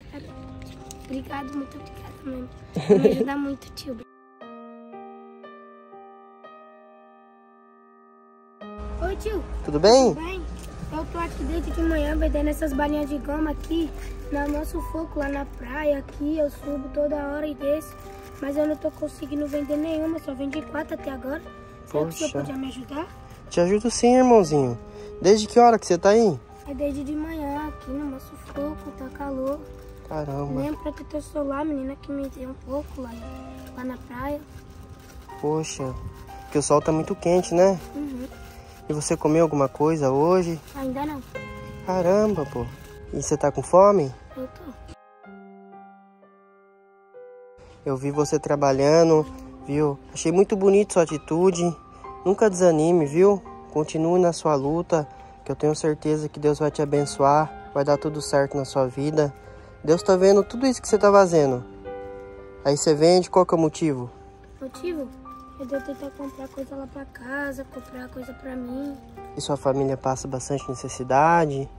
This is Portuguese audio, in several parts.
Obrigado, muito obrigada mesmo. Vai me ajudar muito, tio. Oi, tio. Tudo bem? Tudo bem? Eu tô aqui desde de manhã vendendo essas balinhas de goma aqui no nosso foco lá na praia. Aqui eu subo toda hora e desço, mas eu não tô conseguindo vender nenhuma, só vendi 4 até agora. Será que o senhor podia me ajudar? Te ajudo sim, irmãozinho. Desde que hora que você tá aí? É desde de manhã aqui no nosso foco, tá calor. Caramba. Lembra pra ter celular, menina, que me deu um pouco lá na praia. Poxa, porque o sol tá muito quente, né? Uhum. E você comeu alguma coisa hoje? Ainda não. Caramba, pô. E você tá com fome? Eu tô. Eu vi você trabalhando, viu? Achei muito bonito sua atitude. Nunca desanime, viu? Continue na sua luta, que eu tenho certeza que Deus vai te abençoar. Vai dar tudo certo na sua vida. Deus tá vendo tudo isso que você tá fazendo. Aí você vende, qual que é o motivo? Motivo? É de eu tentar comprar coisa lá pra casa, comprar coisa pra mim. E sua família passa bastante necessidade?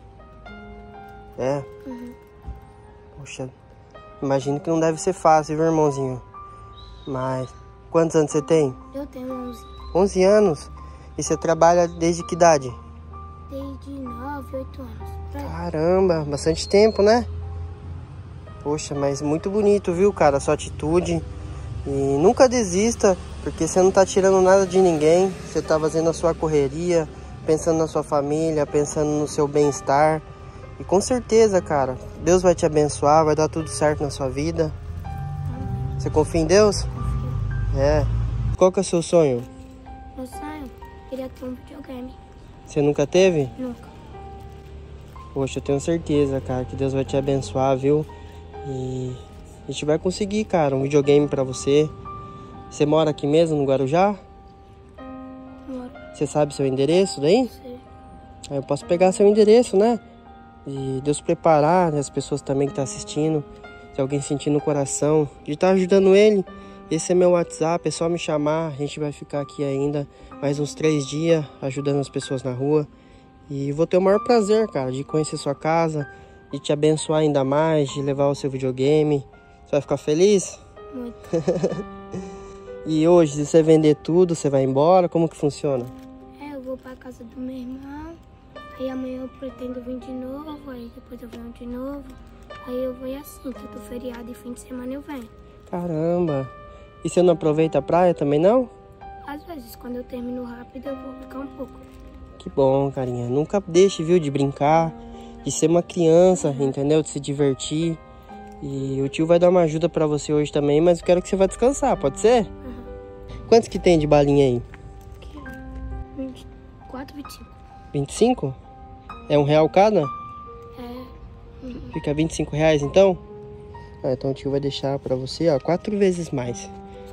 É? Uhum. Poxa, imagino que não deve ser fácil, viu, irmãozinho? Mas, quantos anos você tem? Eu tenho 11. 11 anos? E você trabalha desde que idade? Desde 9, 8 anos. Caramba, bastante tempo, né? Poxa, mas muito bonito, viu, cara, a sua atitude. E nunca desista, porque você não tá tirando nada de ninguém. Você tá fazendo a sua correria, pensando na sua família, pensando no seu bem-estar. E com certeza, cara, Deus vai te abençoar, vai dar tudo certo na sua vida. Você confia em Deus? Confio. É. Qual que é o seu sonho? Meu sonho? Queria ter um videogame. Você nunca teve? Nunca. Poxa, eu tenho certeza, cara, que Deus vai te abençoar, viu? E a gente vai conseguir, cara, um videogame pra você. Você mora aqui mesmo, no Guarujá? Moro. Você sabe seu endereço daí? Sei. Aí eu posso pegar seu endereço, né? E Deus preparar, né, as pessoas também que estão assistindo. Se alguém sentir no coração de estar ajudando ele, esse é meu WhatsApp, é só me chamar. A gente vai ficar aqui ainda mais uns 3 dias ajudando as pessoas na rua. E vou ter o maior prazer, cara, de conhecer sua casa, de te abençoar ainda mais, de levar o seu videogame. Você vai ficar feliz? Muito. E hoje, se você vender tudo, você vai embora? Como que funciona? Eu vou pra casa do meu irmão. Aí amanhã eu pretendo vir de novo. Aí depois eu venho de novo. Aí eu vou assim, todo feriado e fim de semana eu venho. Caramba! E você não aproveita a praia também, não? Às vezes, quando eu termino rápido, eu vou ficar um pouco. Que bom, carinha. Nunca deixe, viu, de brincar, de ser uma criança, entendeu? De se divertir. E o tio vai dar uma ajuda pra você hoje também, mas eu quero que você vá descansar, pode ser? Uhum. Quantos que tem de balinha aí? Aqui, 24, 25. 25? É R$1 cada? É. Uhum. Fica R$25 então? Ah, então o tio vai deixar pra você, ó, 4 vezes mais.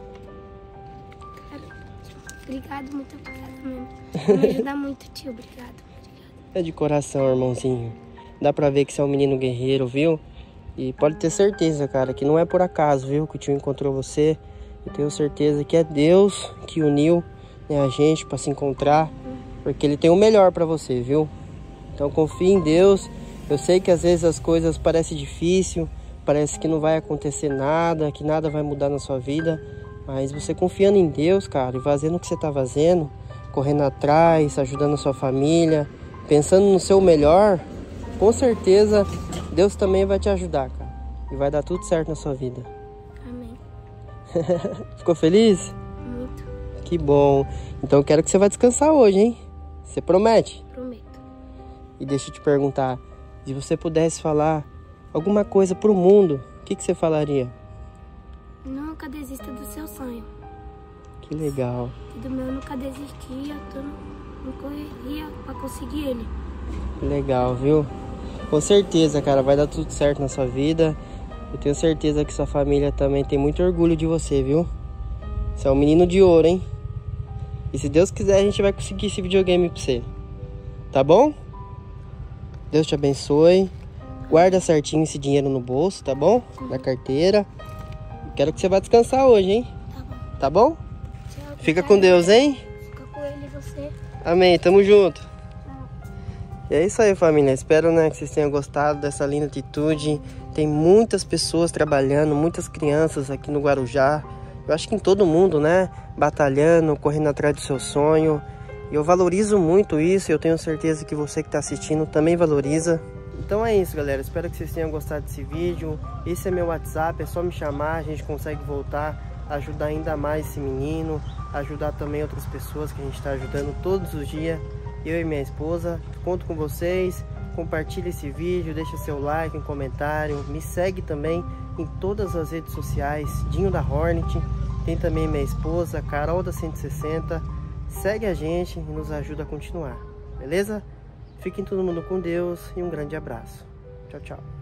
Obrigado, muito obrigada mesmo. Vai me ajudar muito, tio. Obrigado. É de coração, irmãozinho. Dá pra ver que você é um menino guerreiro, viu? E pode ter certeza, cara, que não é por acaso, viu? Que o tio encontrou você. Eu tenho certeza que é Deus que uniu, né, a gente pra se encontrar. Porque Ele tem o melhor pra você, viu? Então confie em Deus. Eu sei que às vezes as coisas parecem difíceis. Parece que não vai acontecer nada, que nada vai mudar na sua vida. Mas você confiando em Deus, cara, e fazendo o que você tá fazendo, correndo atrás, ajudando a sua família, pensando no seu melhor, com certeza Deus também vai te ajudar, cara. E vai dar tudo certo na sua vida. Amém. Ficou feliz? Muito. Que bom. Então eu quero que você vá descansar hoje, hein? Você promete? Prometo. E deixa eu te perguntar, se você pudesse falar alguma coisa pro mundo, o que você falaria? Nunca desista do seu sonho. Que legal. E do meu nunca desistia, não correria pra conseguir ele. Que legal, viu? Com certeza, cara, vai dar tudo certo na sua vida. Eu tenho certeza que sua família também tem muito orgulho de você, viu? Você é um menino de ouro, hein? E se Deus quiser, a gente vai conseguir esse videogame pra você. Tá bom? Deus te abençoe. Guarda certinho esse dinheiro no bolso, tá bom? Na carteira. Quero que você vá descansar hoje, hein? Tá bom. Tá bom? Tchau, Fica com Deus, hein? Fica com ele e você. Amém, tamo junto. Tchau. E é isso aí, família. Espero, né, que vocês tenham gostado dessa linda atitude, Tem muitas pessoas trabalhando, muitas crianças aqui no Guarujá. Eu acho que em todo mundo, né? Batalhando, correndo atrás do seu sonho. E eu valorizo muito isso. Eu tenho certeza que você que está assistindo também valoriza. Então é isso, galera. Espero que vocês tenham gostado desse vídeo. Esse é meu WhatsApp. É só me chamar. A gente consegue voltar a ajudar ainda mais esse menino. Ajudar também outras pessoas que a gente está ajudando todos os dias. Eu e minha esposa. Conto com vocês. Compartilhe esse vídeo. Deixa seu like, um comentário. Me segue também em todas as redes sociais. Dinho da Hornet. Tem também minha esposa, Carol da 160. Segue a gente e nos ajuda a continuar. Beleza? Fiquem todo mundo com Deus e um grande abraço. Tchau, tchau.